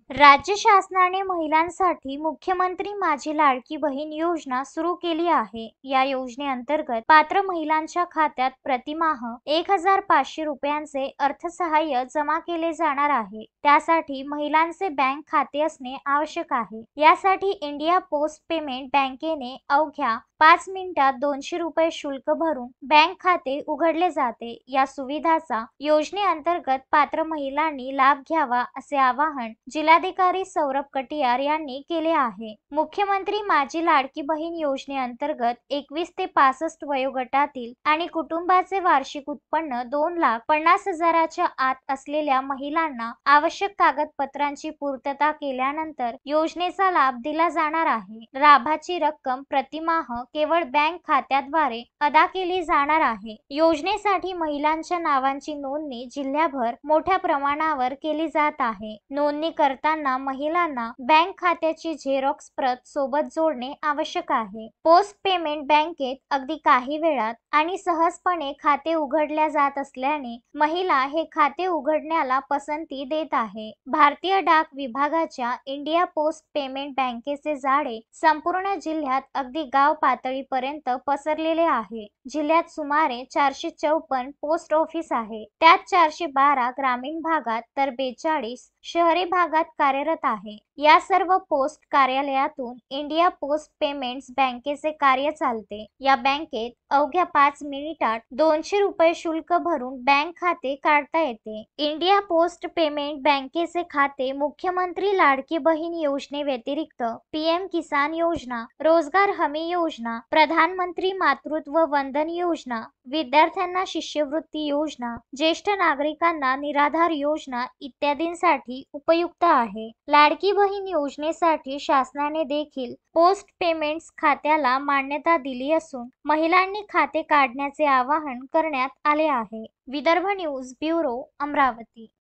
राज्य शासनाने महिलांसाठी मुख्यमंत्री माझी लाडकी बहीण योजना सुरू केली आहे। या योजनेअंतर्गत पात्र महिलांच्या खात्यात प्रतिमाह 1,500 रुपयांचे अर्थसहाय्य जमा केले जाणार आहे। त्यासाठी महिलांचे बँक खाते असणे आवश्यक आहे। यासाठी इंडिया पोस्ट पेमेंट बँकेने अवघ्या 5 मिनिटात 200 रुपये शुल्क भरून बँक खाते उघडले जाते। या सुविधाचा योजनेअंतर्गत पात्र महिलांनी लाभ घ्यावा असे आवाहन जिल्हाधिकारी सौरभ कटियार यांनी केले आहे। मुख्यमंत्री माझी लाडकी बहीण योजनेअंतर्गत 21 ते 65 वयोगटातील आणि कुटुंबाचे वार्षिक उत्पन्न 2,50,000च्या आत असलेल्या महिलांना आवश्यक कागदपत्रांची पूर्तता केल्यानंतर योजनेचा लाभ दिला जाणार आहे। लाभाची रक्कम प्रतिमाह केवळ बँक खात्याद्वारे अदा केली जाणार आहे। योजनेसाठी महिलांच्या नावांची नोंदणी जिल्ह्याभर मोठ्या प्रमाणावर केली जात आहे। नोंदणी करताना महिलांना बँक खात्याची झेरॉक्स प्रत सोबत जोडणे आवश्यक आहे। पोस्ट पेमेंट बँकेत अगदी काही वेळात आणि सहजपणे खाते उघडल्या जात असल्याने महिला हे खाते उघडण्याला पसंती देत आहे। भारतीय डाक विभागाच्या इंडिया पोस्ट पेमेंट बँकेचे जाळे संपूर्ण जिल्ह्यात अगदी गाव पातळीपर्यंत पसरलेले आहे। जिल्ह्यात सुमारे 454 पोस्ट ऑफिस आहे। त्यात 412 ग्रामीण भागात तर 42 शहरी भागात कार्यरत आहे। या सर्व पोस्ट कार्यालयातून इंडिया पोस्ट पेमेंट्स बँकेचे कार्य चालते। या बँकेत अवघ्या 5 मिनिटात 200 रुपये शुल्क भरून बँक खाते काढता येते। इंडिया पोस्ट पेमेंट बँकेचे खाते मुख्यमंत्री लाडकी बहीण योजनेव्यतिरिक्त पीएम किसान योजना, रोजगार हमी योजना, प्रधानमंत्री मातृत्व वंदन योजना, विद्यार्थ्यांना शिष्यवृत्ती योजना, ज्येष्ठ नागरिकांना निराधार योजना इत्यादींसाठी उपयुक्त आहे। लाडकी बहीण योजनेसाठी शासनाने देखील पोस्ट पेमेंट्स खात्याला मान्यता दिली असून महिलांनी खाते काढण्याचे आवाहन करण्यात आले आहे। Vidarbha news bureau, Amravati.